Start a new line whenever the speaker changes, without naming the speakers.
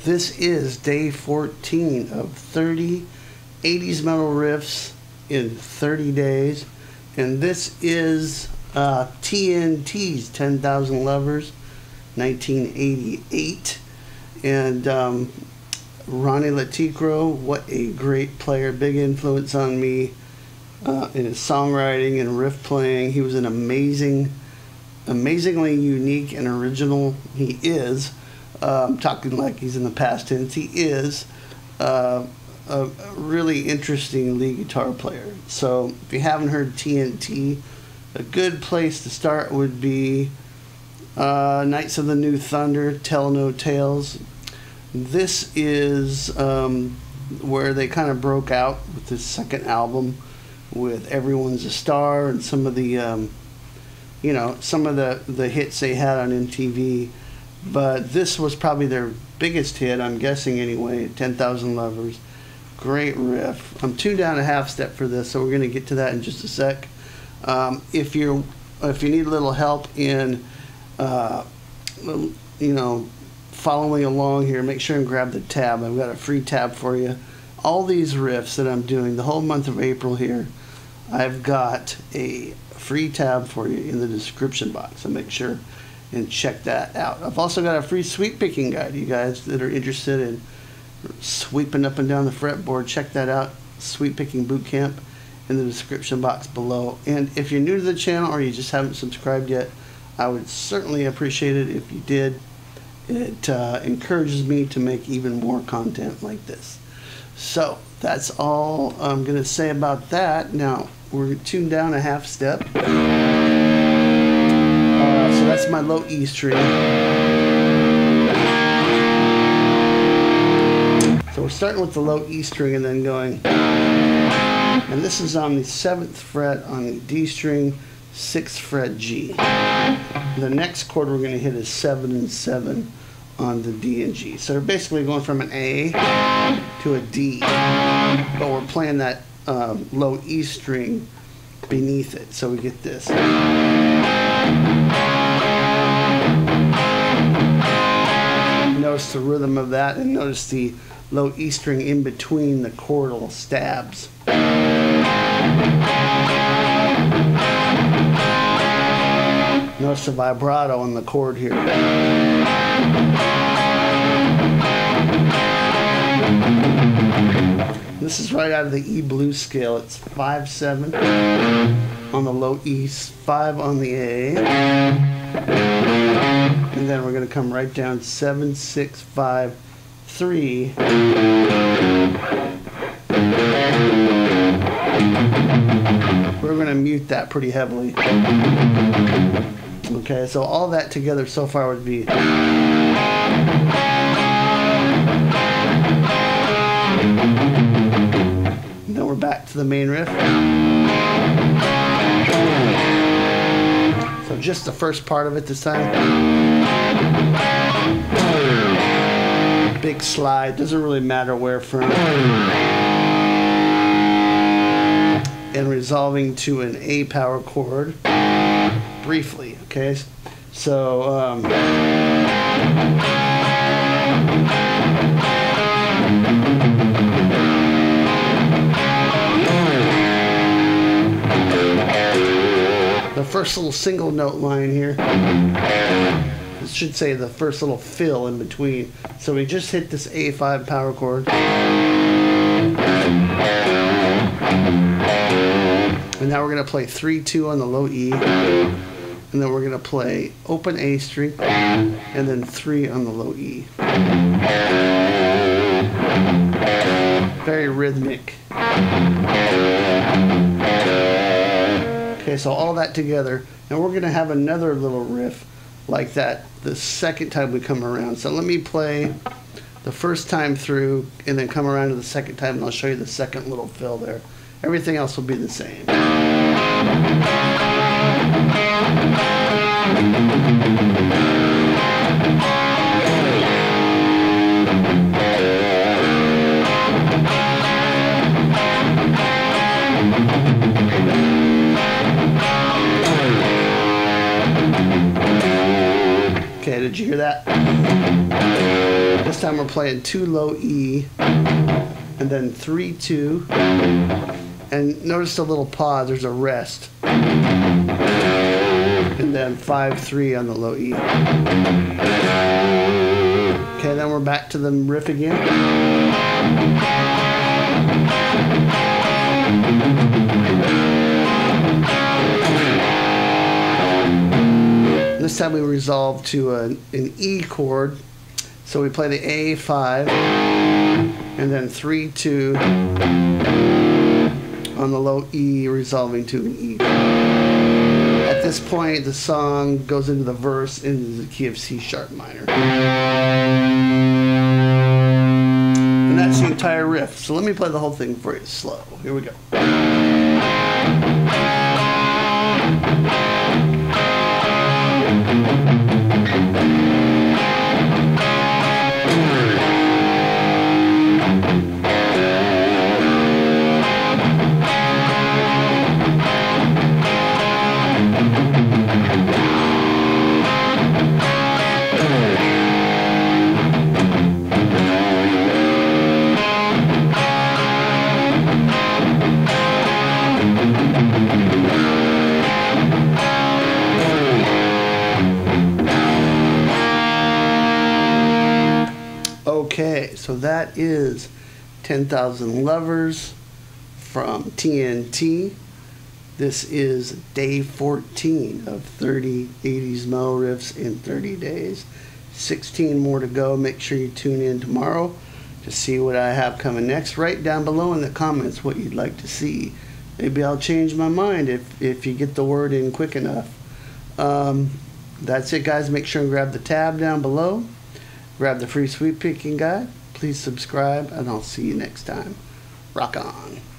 This is day 14 of 30 80s metal riffs in 30 days. And this is TNT's 10,000 Lovers, 1988. And Ronnie Leticro, what a great player, big influence on me in his songwriting and riff playing. He was an amazingly unique and original. He is. I'm talking like he's in the past tense. He is a really interesting lead guitar player. So if you haven't heard TNT, a good place to start would be Knights of the New Thunder, Tell No Tales. This is where they kind of broke out with this second album with Everyone's a Star and some of the some of the hits they had on MTV. But this was probably their biggest hit, I'm guessing anyway, 10,000 Lovers. Great riff. I'm tuned down a half step for this, so we're going to get to that in just a sec. If you need a little help in following along here, make sure and grab the tab. I've got a free tab for you. All these riffs that I'm doing the whole month of April here, I've got a free tab for you in the description box, so make sure and check that out. I've also got a free sweep picking guide. You guys that are interested in sweeping up and down the fretboard, check that out. Sweep Picking Bootcamp in the description box below. And if you're new to the channel or you just haven't subscribed yet, I would certainly appreciate it if you did. It encourages me to make even more content like this. So that's all I'm going to say about that. Now we're tuned down a half step. So that's my low E string. So we're starting with the low E string and then going. And this is on the 7th fret on the D string, 6th fret G. The next chord we're going to hit is 7 and 7 on the D and G. So we're basically going from an A to a D. But we're playing that low E string beneath it. So we get this. Notice the rhythm of that, and notice the low E string in between the chordal stabs. Notice the vibrato on the chord here. This is right out of the E blues scale. It's 5/7 on the low E, 5 on the A. And then we're going to come right down 7, 6, 5, 3. We're going to mute that pretty heavily. Okay, so all that together so far would be. And then we're back to the main riff. So just the first part of it this time. Big slide, doesn't really matter where from. And resolving to an A power chord briefly, okay? So, the first little single note line here, it should say the first little fill in between. So we just hit this A5 power chord. And now we're going to play 3/2 on the low E. And then we're going to play open A string and then 3 on the low E. Very rhythmic. Okay, so all that together, and we're going to have another little riff like that the second time we come around. So let me play the first time through and then come around to the second time, and I'll show you the second little fill there. Everything else will be the same. Okay, did you hear that? This time we're playing 2 low E, and then 3-2, and notice the little pause, there's a rest, and then 5-3 on the low E. Okay, then we're back to the riff again. This time we resolve to an E chord. So we play the A5 and then 3-2 on the low E, resolving to an E. At this point, the song goes into the verse in the key of C sharp minor. And that's the entire riff. So let me play the whole thing for you slow. Here we go. Okay, so that is 10,000 Lovers from TNT. This is day 14 of 30 80s metal riffs in 30 days. 16 more to go. Make sure you tune in tomorrow to see what I have coming next. Write down below in the comments what you'd like to see. Maybe I'll change my mind if you get the word in quick enough. That's it, guys. Make sure and grab the tab down below. Grab the free sweep picking guide. Please subscribe, and I'll see you next time. Rock on.